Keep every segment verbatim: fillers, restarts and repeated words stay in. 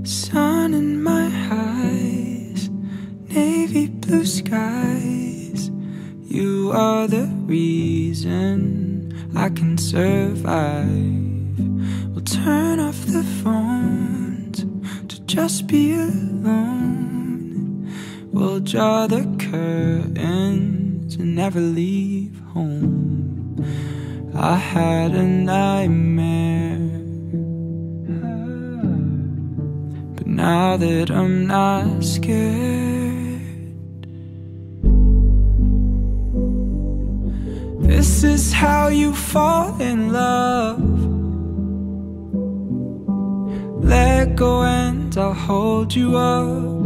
sun in my eyes, navy blue skies. You are the reason I can survive. We'll turn off the phones to just be alone. We'll draw the curtains and never leave home. I had a nightmare, but now that I'm not scared, this is how you fall in love. Let go and I'll hold you up.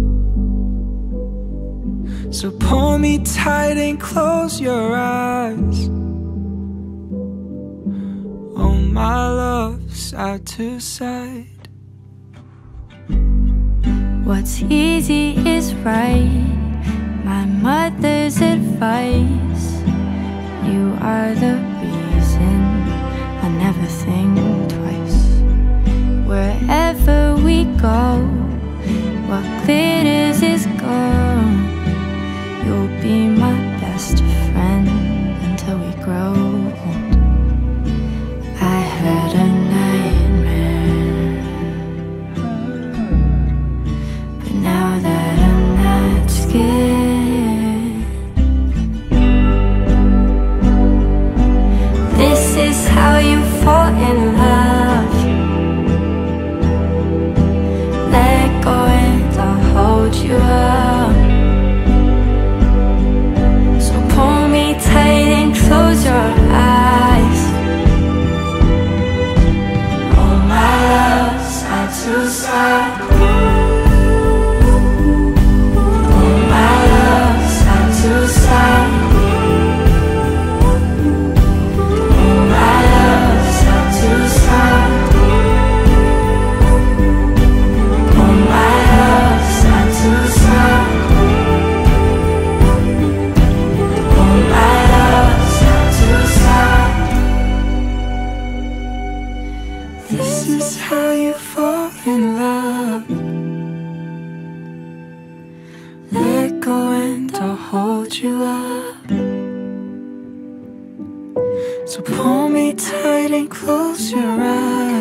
So pull me tight and close your eyes. Oh my love, side to side. What's easy is right, my mother's advice. You are the reason I never think twice. Wherever we go, what glitters is gold. You'll be my best friend until we grow old. I had a nightmare, but now that I'm not scared, this is how you fall in love. Let go and I'll hold you up. So pull me tight and close your eyes. Oh my love, side to side. Oh my love, side to side. Oh my love, side to side. Oh my love, side to side. Oh my love, side to side. This is how you fall in love. Let go and I'll hold you up. So pull me tight and close your eyes.